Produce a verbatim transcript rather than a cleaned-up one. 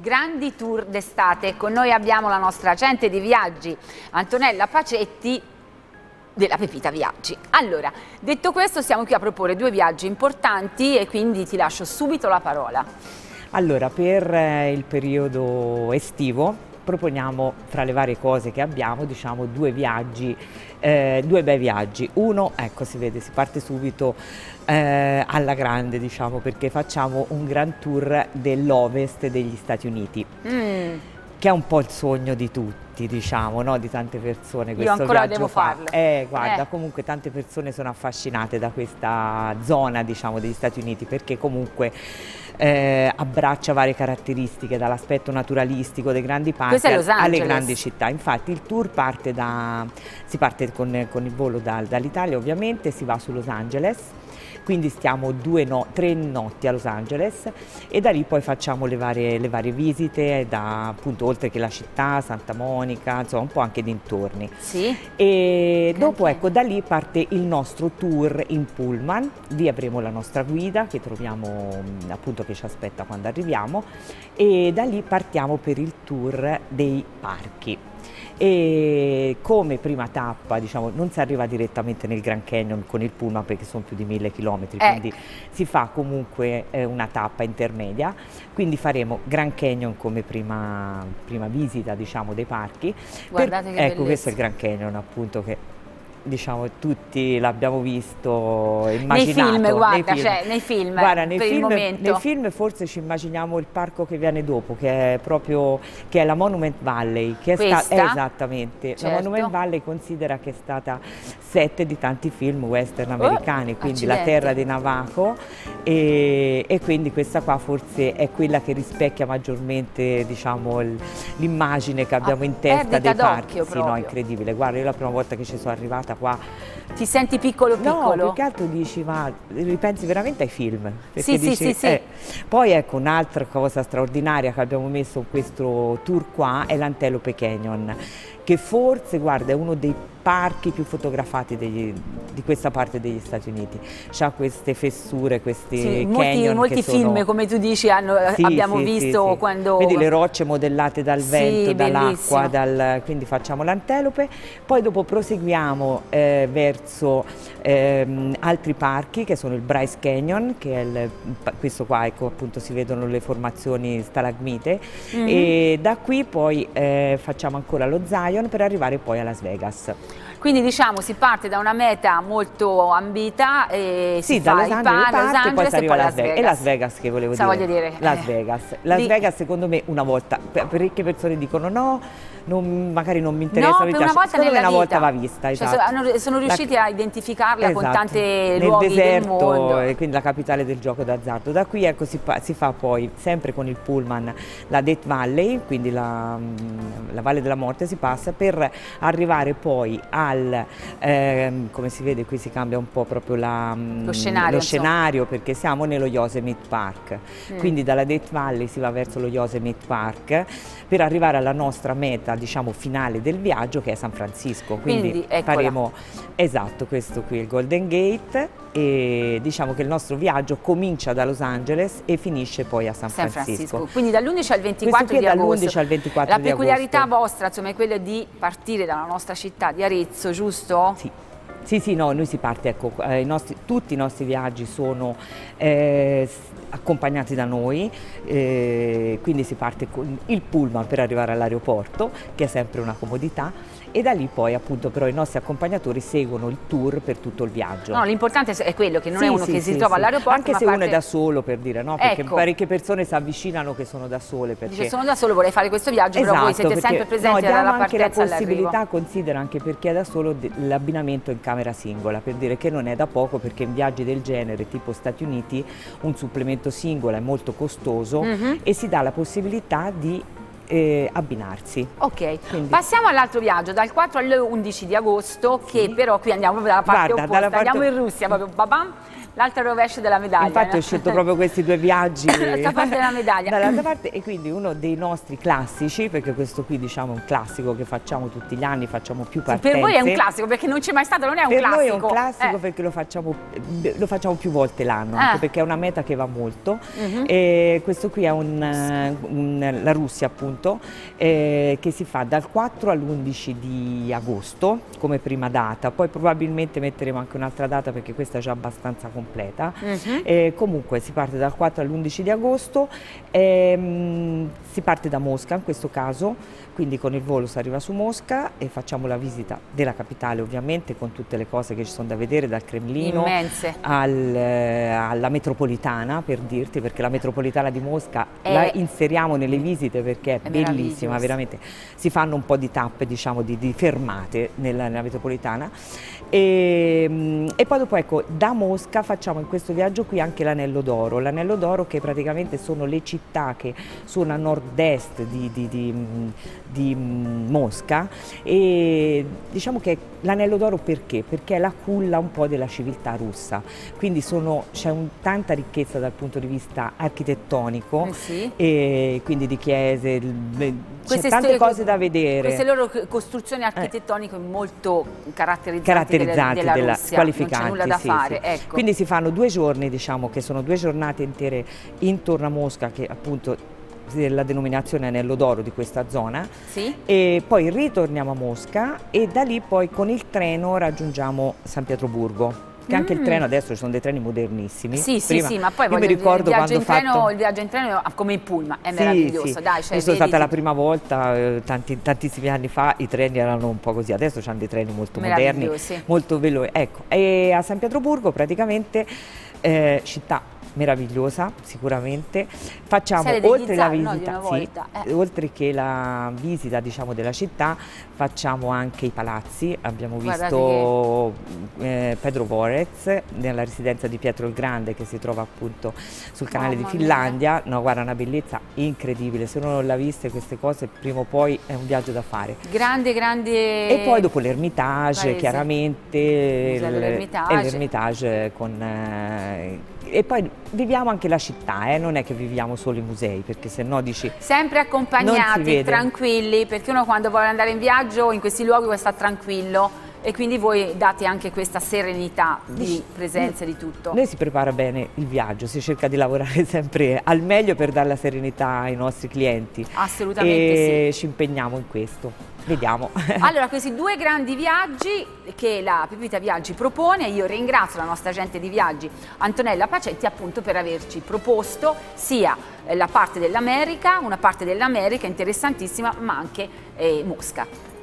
grandi tour d'estate. Con noi abbiamo la nostra agente di viaggi, Antonella Pacetti, della Pepita Viaggi. Allora, detto questo, siamo qui a proporre due viaggi importanti e quindi ti lascio subito la parola. Allora, per eh, il periodo estivo proponiamo, fra le varie cose che abbiamo, diciamo due viaggi, eh, due bei viaggi. Uno, ecco, si vede, si parte subito eh, alla grande, diciamo, perché facciamo un grand tour dell'ovest degli Stati Uniti, mm. che è un po' il sogno di tutti, diciamo, no? Di tante persone. Io ancora devo farlo. Eh, guarda, eh. comunque tante persone sono affascinate da questa zona, diciamo, degli Stati Uniti, perché comunque Eh, abbraccia varie caratteristiche, dall'aspetto naturalistico dei grandi parchi alle grandi città. Infatti il tour parte da, si parte con, con il volo da, dall'Italia, ovviamente, si va su Los Angeles, quindi stiamo due no, tre notti a Los Angeles e da lì poi facciamo le varie, le varie visite, da, appunto, oltre che la città, Santa Monica, insomma un po' anche dintorni. Sì. E dopo, ecco, da lì parte il nostro tour in pullman. Lì avremo la nostra guida che troviamo, appunto, che ci aspetta quando arriviamo, e da lì partiamo per il tour dei parchi. E come prima tappa, diciamo, non si arriva direttamente nel Grand Canyon con il pullman perché sono più di mille chilometri, eh. quindi si fa comunque eh, una tappa intermedia, quindi faremo Grand Canyon come prima, prima visita, diciamo, dei parchi. Guardate per, che ecco, questo è il Grand Canyon, appunto, che diciamo tutti l'abbiamo visto, immaginato. Nei film, guarda, nei film, cioè, nei film, guarda, nei per film, il momento. Nei film forse ci immaginiamo il parco che viene dopo, che è proprio, che è la Monument Valley, che è stata, esattamente, certo. La Monument Valley considera che è stata set di tanti film western americani, oh, quindi accidenti. La terra dei Navajo, e, e quindi questa qua forse è quella che rispecchia maggiormente, diciamo, l'immagine che abbiamo ah, in testa dei parchi. Sì, no, incredibile, guarda, io la prima volta che ci sono arrivata qua. Ti senti piccolo piccolo? No, più che altro dici, ma ripensi veramente ai film. Sì, dici, sì, sì, eh. sì. Poi ecco, un'altra cosa straordinaria che abbiamo messo in questo tour qua è l'Antelope Canyon, che forse, guarda, è uno dei parchi più fotografati degli, di questa parte degli Stati Uniti. C'ha queste fessure, questi sì, canyon molti, molti che film, sono... come tu dici, hanno, sì, abbiamo sì, visto sì, sì. quando... Vedi le rocce modellate dal vento, sì, dall'acqua, dal, quindi facciamo l'Antelope, poi dopo proseguiamo eh, verso ehm, altri parchi che sono il Bryce Canyon, che è il, questo qua, ecco, appunto si vedono le formazioni stalagmite, mm-hmm. e da qui poi eh, facciamo ancora lo Zion per arrivare poi a Las Vegas. Quindi diciamo si parte da una meta molto ambita e sì, si da fa Los Angeles, Los Angeles e poi si arriva a Las Vegas. Vegas. E Las Vegas che volevo Sa dire. dire. Las Eh. Vegas. Las Di... Vegas secondo me una volta, parecchie persone dicono no, non, magari non mi interessa, no, mi per piace. una volta Secondo me nella una vita. volta va vista, esatto. Cioè, sono riusciti la... a identificarla, esatto, con tante nel luoghi deserto, del mondo. E quindi la capitale del gioco d'azzardo. Da qui, ecco, si, si fa poi, sempre con il pullman, la Death Valley, quindi la, la Valle della Morte si passa, per arrivare poi al, ehm, come si vede qui si cambia un po' proprio la, lo scenario, lo scenario perché siamo nello Yosemite Park, mm. quindi dalla Death Valley si va verso lo Yosemite Park per arrivare alla nostra meta, diciamo, finale del viaggio, che è San Francisco. Quindi, quindi faremo, esatto, questo qui, il Golden Gate, e diciamo che il nostro viaggio comincia da Los Angeles e finisce poi a San, San Francisco. Francisco. Quindi dall'undici al ventiquattro di agosto. Al ventiquattro La peculiarità di vostra, insomma, è quella di partire dalla nostra città di Arezzo, giusto? Sì. Sì, sì, no, noi si parte, ecco, eh, i nostri, tutti i nostri viaggi sono eh, accompagnati da noi, eh, quindi si parte con il pullman per arrivare all'aeroporto, che è sempre una comodità, e da lì poi appunto però i nostri accompagnatori seguono il tour per tutto il viaggio. No, l'importante è quello, che non sì, è uno sì, che sì, si trova sì. all'aeroporto, anche ma se parte... uno è da solo, per dire, no? Perché ecco. parecchie persone si avvicinano che sono da sole. Perché... Dice, sono da solo, vorrei fare questo viaggio, esatto, però voi siete perché, sempre presenti no, dalla partenza anche la possibilità, considera anche per chi è da solo, l'abbinamento in camera singola, per dire che non è da poco, perché in viaggi del genere tipo Stati Uniti un supplemento singola è molto costoso, mm-hmm. e si dà la possibilità di eh, abbinarsi. Ok, quindi passiamo all'altro viaggio dal quattro all'undici di agosto, sì. che però qui andiamo dalla parte Guarda, opposta, dalla parte... andiamo in Russia, proprio babam. l'altra rovescio della medaglia. Infatti no? ho scelto proprio questi due viaggi dall'altra parte della medaglia. Dall'altra parte, e quindi uno dei nostri classici, perché questo qui diciamo è un classico che facciamo tutti gli anni, facciamo più partenze. Sì, per voi è un classico, perché non c'è mai stato, non è un per classico. Per noi è un classico eh. perché lo facciamo, lo facciamo più volte l'anno, eh. anche perché è una meta che va molto. Uh-huh. E questo qui è un, un, la Russia appunto, eh, che si fa dal quattro all'undici di agosto come prima data, poi probabilmente metteremo anche un'altra data perché questa è già abbastanza completa. Uh-huh. eh, comunque si parte dal quattro all'undici di agosto, ehm, si parte da Mosca in questo caso, quindi con il volo si arriva su Mosca e facciamo la visita della capitale ovviamente con tutte le cose che ci sono da vedere, dal Cremlino al, eh, alla metropolitana, per dirti, perché la metropolitana di Mosca è, la inseriamo nelle visite perché è, è bellissima, veramente si fanno un po' di tappe, diciamo di, di fermate nella, nella metropolitana. E, e poi dopo ecco, da Mosca facciamo in questo viaggio qui anche l'Anello d'Oro, l'Anello d'Oro che praticamente sono le città che sono a nord-est di, di, di, di Mosca, e diciamo che l'Anello d'Oro perché? Perché è la culla un po' della civiltà russa, quindi c'è un, tanta ricchezza dal punto di vista architettonico, eh sì. E quindi di chiese, c'è tante cose da vedere. Queste loro costruzioni architettoniche eh. molto caratterizzanti, caratterizzanti della, della della, Russia, qualificanti, non c'è nulla da sì, fare. Sì. Ecco. Quindi si fanno due giorni, diciamo che sono due giornate intere intorno a Mosca, che appunto la denominazione Anello d'Oro di questa zona, sì. E poi ritorniamo a Mosca e da lì poi con il treno raggiungiamo San Pietroburgo. Che anche mm. il treno adesso ci sono dei treni modernissimi. Sì, Prima, sì, sì, ma poi io mi ricordo il, viaggio quando in treno, fatto... il viaggio in treno come il pullman, è sì, meraviglioso. Sì. Dai, cioè, io sono stata ti... la prima volta, eh, tanti, tantissimi anni fa, i treni erano un po' così, adesso hanno dei treni molto moderni, molto veloci. Ecco, e a San Pietroburgo praticamente eh, città meravigliosa sicuramente, facciamo oltre la visita, no, sì, eh. oltre che la visita diciamo della città, facciamo anche i palazzi, abbiamo visto che... eh, Pedro Vorez nella residenza di Pietro il Grande che si trova appunto sul canale Mamma di Finlandia, mia. No guarda, una bellezza incredibile, se uno non l'ha viste queste cose prima o poi è un viaggio da fare. Grande, grande... E poi dopo l'Ermitage chiaramente, l'Ermitage con... Eh, e poi viviamo anche la città, eh? Non è che viviamo solo i musei, perché se no dici... Sempre accompagnati, tranquilli, perché uno quando vuole andare in viaggio in questi luoghi vuole stare tranquillo e quindi voi date anche questa serenità di presenza e di tutto. Noi si prepara bene il viaggio, si cerca di lavorare sempre al meglio per dare la serenità ai nostri clienti. Assolutamente e sì. ci impegniamo in questo. Vediamo. Allora, questi due grandi viaggi che la Pepita Viaggi propone, io ringrazio la nostra agente di viaggi Antonella Pacetti appunto per averci proposto sia la parte dell'America, una parte dell'America interessantissima, ma anche eh, Mosca.